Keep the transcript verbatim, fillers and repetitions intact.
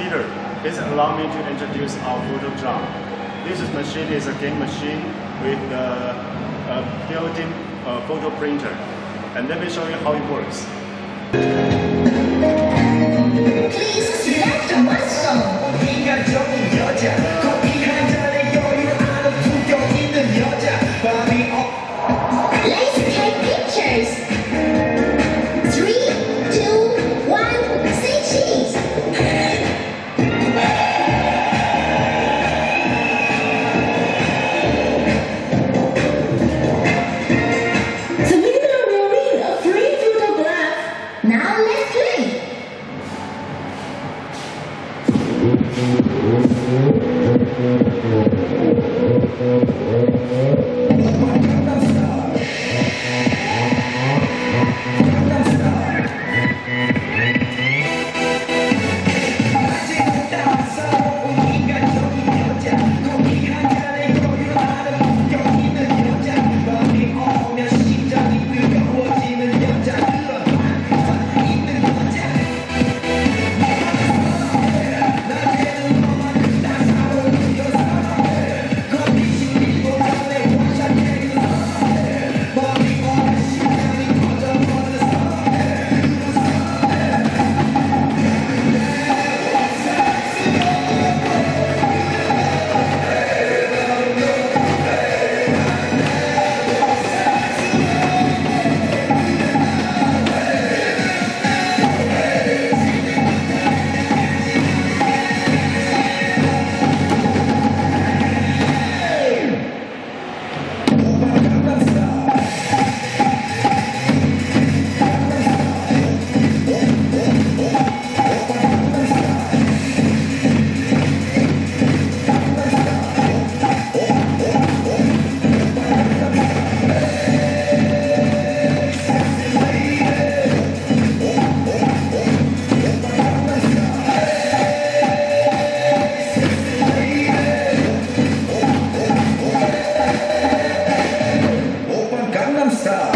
Peter. Please allow me to introduce our photo drum. This machine is a game machine with the uh, built-in uh, photo printer. And let me show you how it works. Please select one song. Let's take pictures. Three, two, one, say cheese. The winner will win a free photograph. Now let's play. Gangnam Style.